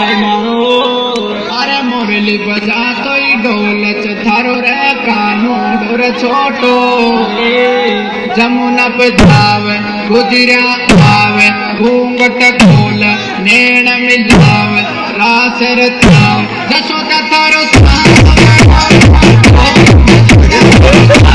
अरे मुरली बजा तो ढोल थारो रे कानू डोर छोटो जमुना पे जावे गुजरिया आवे घूंघट खोल नैन मिलावे रास रचावे जशोदा थारो